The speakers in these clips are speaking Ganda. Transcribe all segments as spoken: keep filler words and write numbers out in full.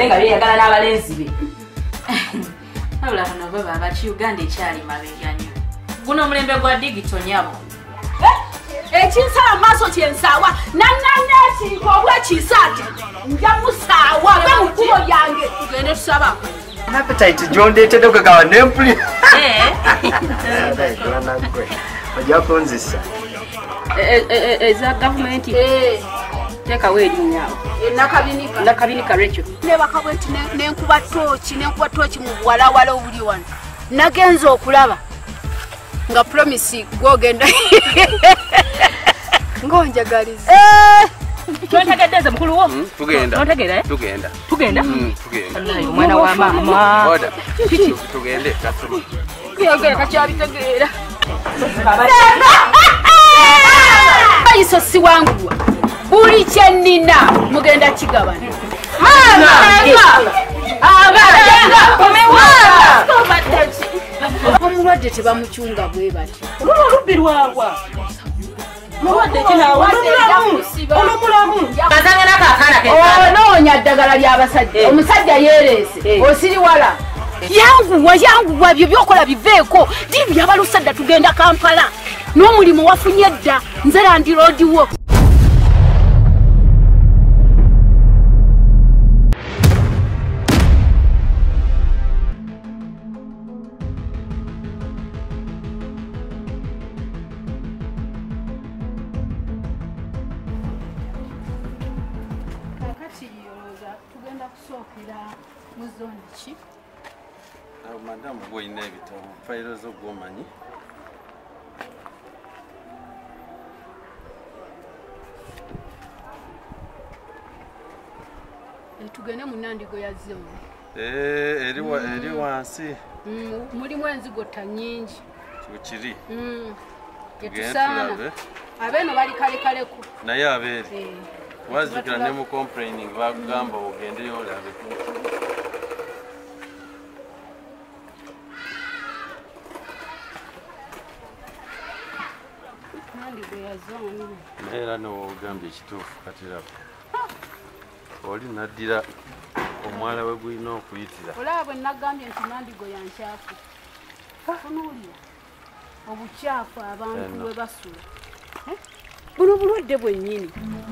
nga beeyagala n'abalenzi be. Abula bano baba abaki Uganda ekyali mabega nnyo. Guno omulembe gwa digito nyabo. Ekinsala maaso kyensaawa nannanna ekintu obwekisaate nja musaawa be mu kkubo lyange tugende tusabako. Appetite gyondeetedde okwegawa n'empuli. Eh. Ojja kunzisa. Eza gavumenti teekawo erinnya awo. Nakabinika. Nakabinika Rachel. Ne bakabwenti n'enkuba tooki n'enkuba tooki mu buwalawala obuli wano. Nagenza okulaba nga promise gwogenda ngonjagaliza. Twentegeddeze mukulu wo. Tugenda. Nontegeera? Tugenda. Tugenda? Tugenda. Omwana wa maama. Oda. Tugende kasoma. Byogera kakyabitegeera. Iso si wangu. Buli kye nnina mugenda kigabana. Mama! Abalenga komewala. Omulwadde tebamukyunga bwe bati. Olubbi lwagwa. Mulwadde kinaawa. Olumulamu. Bazanya n'akaakaana ke. Onoonya ddagala ly'abasajja. Omusajja yeereese. Osiriwala. Yanguwa yanguwa byo byokola biveeko. Dibi byabalusadda tugenda Kampala. N'omulimu wafunye dda. Nze Land Road wo. Madam boy nebito fayiro zo gomanyi tugende mu Nandigo ya zone. Eh eri wa eri wansi. Mm mulimu enzigo tanyingi. Tukiri. Mm. Etusana. Abeno bali kale kale ku. Naye abere. Eh. Wazikira ne mu complaining bagamba ogende yo labe. Era no gambye kituufu katirapo. Oli naddira omwala we gulina okuyitira. Olaba bwe nagambye nti Nandigo ya nkyafu. Tunuulira obukyafu abantu bwe basula. Buno bulwadde bwennyini.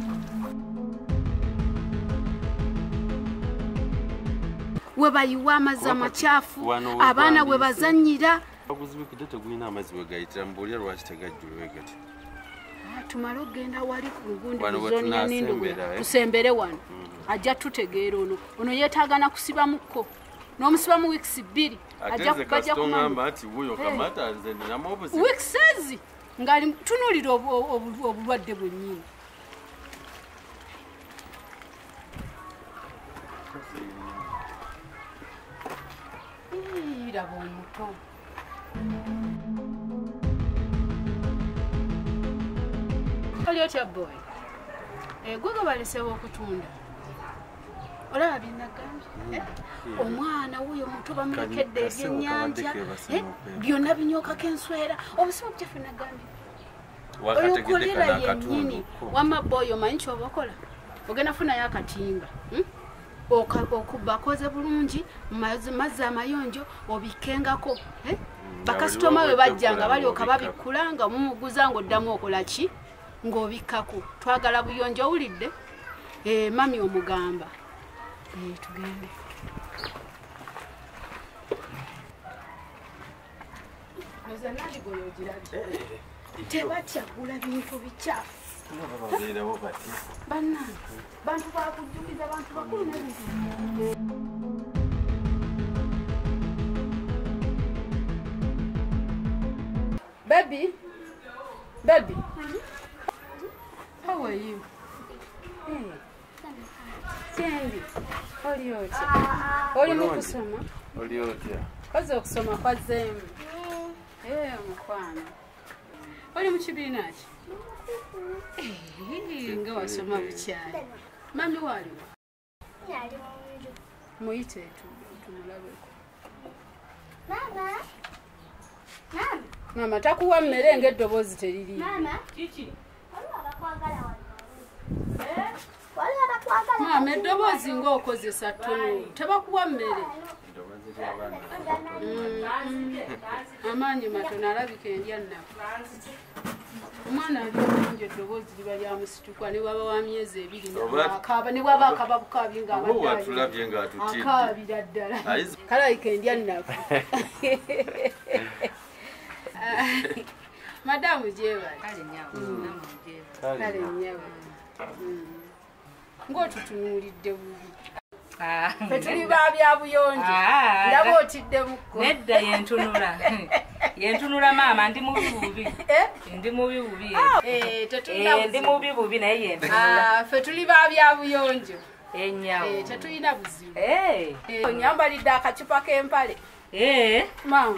We bayiwa amazzi amakyafu abaana we bazannyira. Okuzibikidde tegulina amazzi we gayitira mu bulya lwaki tegajjula wegati. Tumala ogenda wali ku luguudo zoni ya Nindigo tusembere wano ajja tutegeera ono ono yeetaagana kusibamuko n'omusibamu weeks bbiri ajja kubajja kumamba ati wuyo kamata nze ninamu obuzibu weeks ezi ngali tunuulira obulwadde bwennyini. Iraba omuto. Olyootya boy. Eh gwe balesewo okutunda. Olaba binagambye. Omwana wuyo muto bamulekedde ebyennyanja. Byonna binyoka kenswera. Obusibo byafe nagambye. Wakategedde kana akatundu. Wama boy omanyi kyobokola. Ogenda funa yakatimba. Okuba koze bulungi mazzi amayonjo obikengako. Bakasitoma we bajjanga balyoka babikulanga mumuguza ng'oddamu okola ki? Ng'obikkako. Twagala buyonjo owulidde? Eh mami omugamba. Eh tugende. Oza Nandigo yogiradde. Tebatya kugula bintu bikyafu. Banna bantu bakujjukiza bantu bakulu n'ebintu. Baby, baby, how are you? Hey, Sandy, olyootya? Oli mu kusoma? Olyootya? Koze okusoma kwa Zembe. Eh, mukwano. Oli mu kibiina ki? Eh, nga wasoma bukyali. Mami waliwo? Yali munju. Muyite tumulabeko. Mama. Mama. Mama takuwa mmere ng'eddoboozi teriri. Mama. Kiki? Waliwo abakwagala wano. Eh? Waliwo abakwagala Mama eddoboozi ng'okozesa ttono tebakuwa mmere. Amaanyi matono alabika endya nnaku. Omwana ali obulungi eddoboozi liba lyamusituka ne bwaba wa myezi ebiri n'akaaba ne bwaba akaba bukaabi ng'akaabira ddala. Kalabika endya nnaku. Madamu gyebali. Kale nnyawe. Ng'otutunuulidde bubi. Fe tuli ba byabuyonjo. Ndaba otidde mukko. Nedda yentunula. Yentunula maama ndi mubi bubi. Ndi mubi bubi. Eh tetulina ndi mubi bubi naye yentunula. Ah fe tuli ba byabuyonjo. Enyawo. Eh tetulina buzibu. Eh. Onyambalidde akacupa k'empale. Eh. Maama.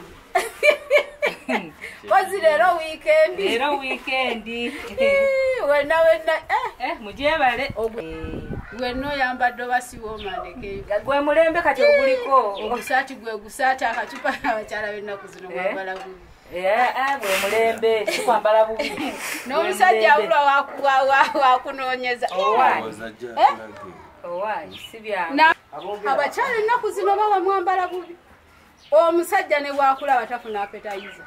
Wazi leero weekend. Leero weekend. Wenna wenna eh eh mujebale. Gwenno yambadde basiwo mandeke. Gwe mulembe kati oguliko. Ogusaati gwe gusaati akacupa abakyala bennaku zino bambala bubi. Eh eh gwe mulembe kwambala bubi. N'omusajja awulwa wakunoonyeza. Eh? Owaayi sibya. Abakyala ennaku zino baba mwambala bubi. Omusajja ne bwakula batafuna appetizer.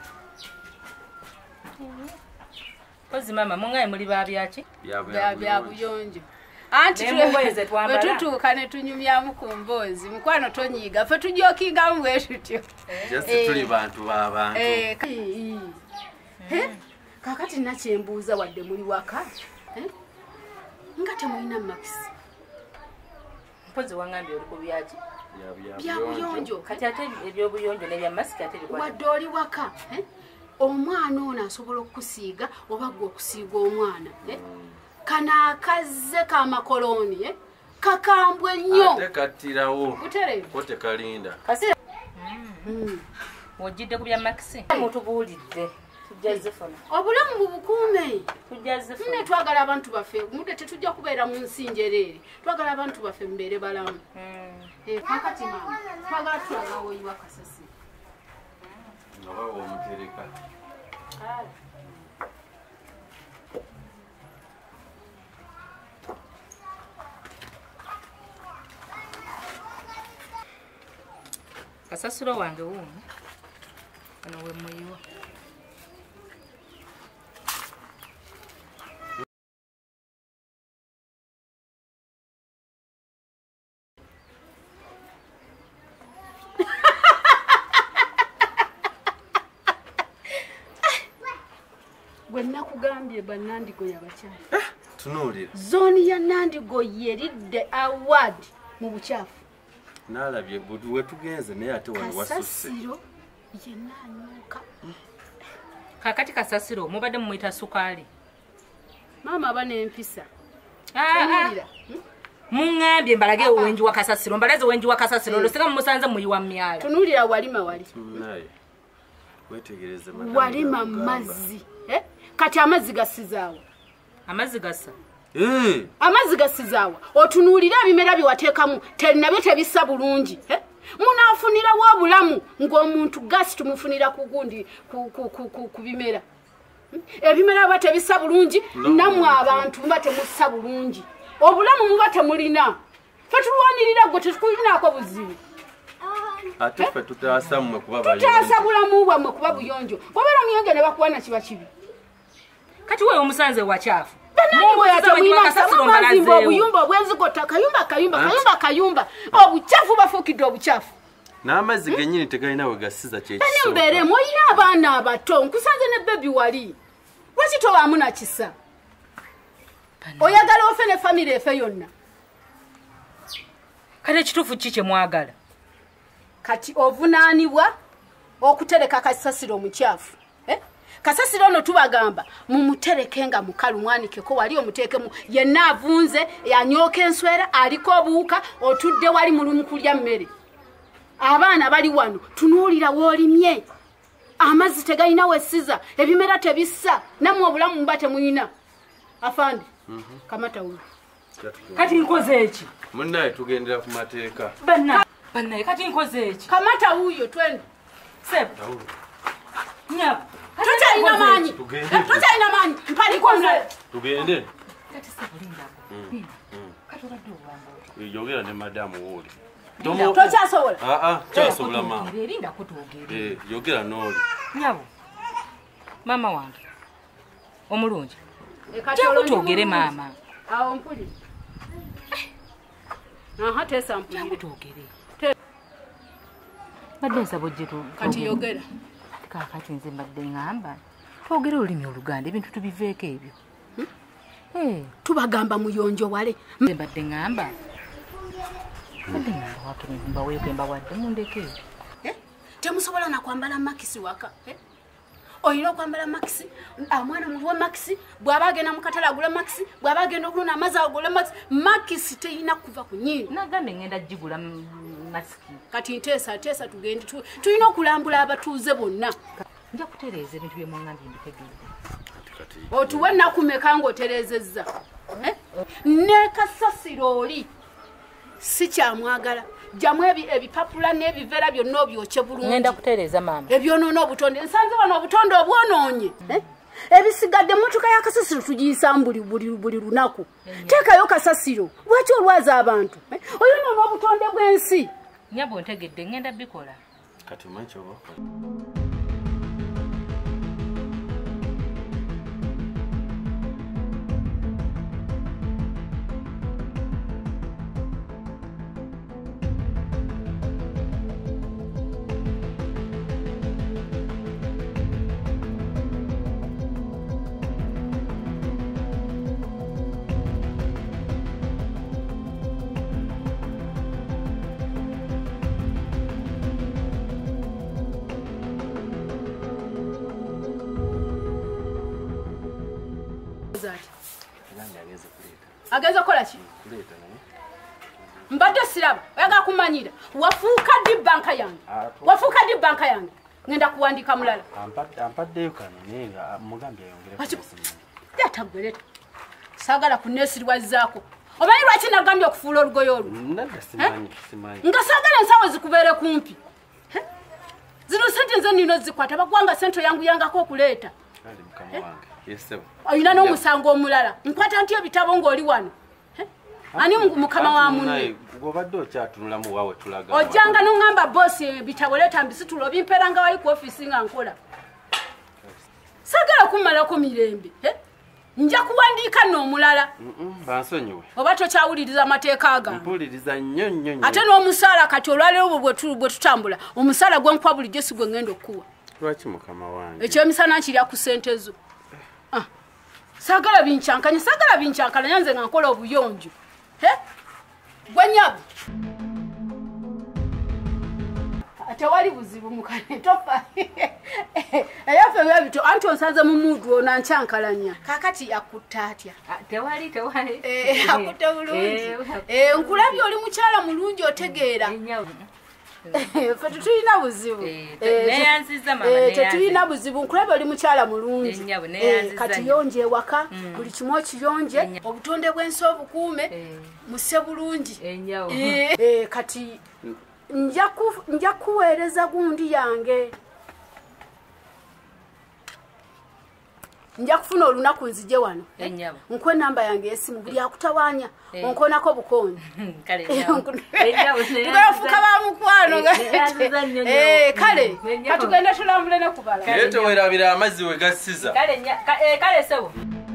Kozi mama mungaye muli babyaki? Byabuyonjo. Anti tutuuka ne tunyumyamu ku mboozi mukwano tonyiiga fe tujokingamu bwe tutyo. Tuli bantu b'abantu. Kakati nakyembuuza wadde muli waka nga temulina makisi. Mpozi wangambye oli ku byaki? Byabuyonjo. Kati ate ebyobuyonjo n'ebya masiki ate bikwa. Wadde oli waka omwana ono asobola okusiiga oba gwe okusiiga omwana. Kana akaze ka makoloni eh kakambwe nnyo ate katirawo kutere kote kalinda kasira mm wojidde kubya maxi mutubuulidde tujjaze fona obulamu bubukuume tujjaze fona ne twagala abantu baffe mude tetujja kubeera mu nsinjerere twagala abantu baffe mbere balamu mm eh kakati mama twagala twagala oyiwa kasasi ngaba omutereka ah kasasiro wange wuno ano we muyiwa gwe nakugambye bannandigo yabakyala tunuulira zooni ya Nandigo yeridde award mu bukyafu. Nalabye budu wetugenze naye ate wali wasusse. Kasasiro yenna anyuka. Kakati kasasiro mubadde mumuyita sukaali. Mama aba n'empisa. Ah, mungambye mbalage wenji wa kasasiro mbalaze wenji wa kasasiro loseka mumusanze muyiwa myala. Tunuulira walima wali. Naye wetegereze madam. Walima mazzi. Eh? Kati amazzi gasizaawo. Amazzi gasa. Eh. Amazzi gasizaawo. Otunuulira ebimera biwateekamu telinabyo tebissa bulungi. Eh? Munaafunira wa bulamu ng'omuntu gasi tumufunira ku gundi ku ku ku ku bimera. Ebimera bate bisa bulungi namwe abantu mbate mussa bulungi. Obulamu mubate mulina. Fe tulwanirira gwe tetukulinaako buzibu. Ate fe tutaasa mmwe kuba bayonjo. Tutaasa bulamu bwammwe kuba buyonjo. Wabera myonjo ne bakuwana kiba kibi. Kati wewe omusanze wa chafu. Mungu ya tamwina kasasiro mbalaze. Obuyumba obwenzigota kayumba kayumba kayumba kayumba. Obuchafu bafukidde obuchafu. N'amazzi gennyini tegalina we gasiza kye kiso. Kani mbere moyina abaana abato nkusanze ne baby wali. Lwaki tobaamu na kisa? Oyagala ofe ne family efe yonna. Kati ekituufu ki kye mwagala? Kati ovunaanibwa okutereka kasasiro mu kyafu. Eh? Kasasiro no tubagamba mumutereke nga mukalu mwanike ko wali omuteekemu yenna avunze yanyoka enswera aliko obuuka otudde wali mulumu kulya mmere. Abaana bali wano tunuulira woolimye. Amazzi tegalina wessiza ebimera tebissa namwe obulamu mbate muyina. Afande. Mhm. Mm Kamata ulo. Kati nkoze eki? Munnaye tugendera ku mateeka. Banna. Banna kati nkoze eki? Kamata uyo twende. Seb. Nyabo. Tuta ina mani. Tuta ina mani. Mpali kwa mna. Tugende. Kati sebulinda. Mm. yogera ne madamu woli tokyasobola aa kyasobola mama erinda kutwogere eh yogera noli nyabo mama wange omulungi kyakutwogere mama awo mpuli aha tesa mpuli kyakutwogere badde nsabo gyetu kati yogera kakati nze mbadde ngamba twogere olulimi Oluganda ebintu tubiveeko ebyo eh tubagamba muyonjo wale nze mbadde ngamba mbadde ngamba wakiri mbaweeko embawadde mundeke eh temusobola na kwambala makisi waka eh oyina okwambala makisi amwana muliwe makisi bw'aba agenda mu katale agule makisi bw'aba agenda okuluna amazzi agule makisi makisi teyina kuva ku nnyini nagambe ngenda gigula masiki kati nteesa teesa tugende tulina okulambula abatuuze bonna nja kutereeza ebintu byemwangambye mbitegeeze otuwe ennaku meka ng'otereezezza ne kasasiro oli si kyamwagala jamu ebipapula n'ebiveera byonna obyokye bulungi ngenda kutereeza maama ebyonoona obutonde nsanze wano obutonde obwonoonye ebisigadde emmotoka ya kasasiro tugiyisaamu buli lunaku teekayo kasasiro lwaki olwaza abantu oyonoona obutonde bw'ensi nyabo ntegedde ngenda bikola kati mancho bako ageza kola ki mbadde siraba oyaga kumanyira wafuuka di banka yange wafuuka di banka yange ngenda kuwandika mulala ampaddeyo kano naye nga mugambe ayongere yatagwereta sagala kunesirwazaako omanyi lwaki nagambye okufuula olugoye olwo nga sagala ensawo zikubeere kumpi zino sente nze nino zikwata bagwanga sente yangu yangako okuleeta oyina n'omusango omulala nkwata nti ebitabo ng'oli wano ani mukama wa munne ojjanga n'oŋŋamba boosi ebitabo leeta mbisitula obimpeera nga wali ku ofiisi nga nkola sagala kummalako mirembe nja kuwandiika nno omulala bansonyiwe oba tokyawuliriza amateeka gange mpuliriza nnyo nnyo nnyo ate n'omusaala kati olwaleero bwe tutambula omusaala gwe nkuwa bulijjo si gwe ngenda okuwa lwaki mukama wange ekyemisana nkirya ku ssente zo sagala bincyankanya sagala bincyankalanya nze nga nkola obuyonjo gwe nnyabo tewali buzibu mukane tofa eyaffe byebito anti onsanze mu mudu ona nkyankalanya kakati yakutta atya tewali tewali akutte bulungi nkulabye oli mukyala mulungi otegeera ffe tetulina buzibu tetulina buzibu nkulabye oli mukyala mulungi kati yonje ewaka buli kimu okiyonje obutonde bw'ensi obukuume muse bulungi kati nja kuweereza gundi yange nja kufuna olunaku nzije wano nkwe namba yange yesimu buli akutawaanya onkonako bukonyi tugafuka bamukwano kale katugenda tulambule ne kubala naye tewerabira amazzi we gassiza kale sebo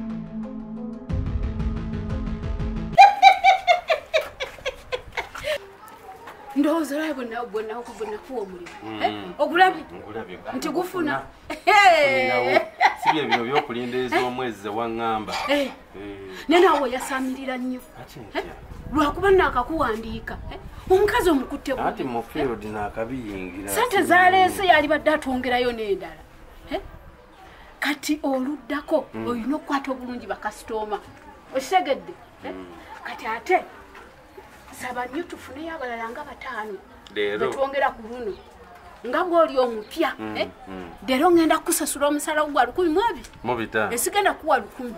ndowooza olwayo bwenakuwa omulimu ogulabye nti gufuna sibye bino byokulindeeza omwezi zewaŋŋamba ne naawe yasamirira nnyo lwakuba naakakuwandiika omukazi omukutte ati mu field naakabiyingira sente zaleese yali badde atwongerayo n'endala kati oluddako olina okukwata obulungi bakasitoma okitegedde kati ate saba nnyo tufuneyo abalala nga bataano betwongera ku luno nga bw'oli omupya leero ŋŋenda kukusasula omusala gwa lukumi mu abiri esigenda kuwa lukumi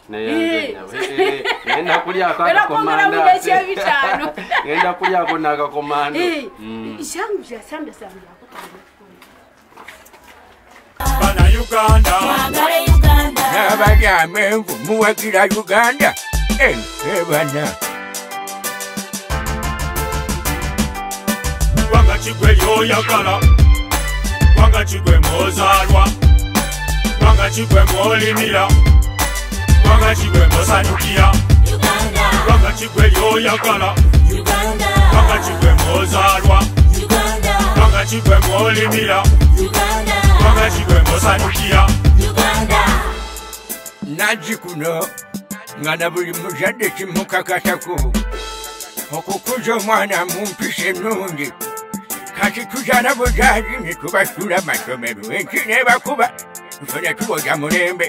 ngenda kulyako akakomanda ngenda kulyako n'akakomando jangu byasambasambya bana Uganda n'abagambe nfu muwagira Uganda bana Wanga chigwe yoyagala Wanga chigwe mozalwa Wanga chigwe molimira Wanga chigwe mosanukia Uganda Wanga chigwe yoyagala Uganda Wanga chigwe mozalwa Uganda Wanga chigwe molimira Uganda Wanga chigwe mosanukia Uganda Naji kuno ngana buli muzadde kimukakatako okukuza omwana mumpishe nungi kati tujana buzazi ne tubasula masomero enki nebakuba nfune tuboja mulembe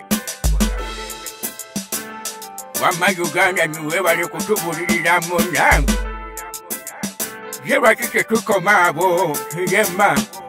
wamma Uganda niwe bali kutubulirira munange ye lwaki tetukoma abo yemma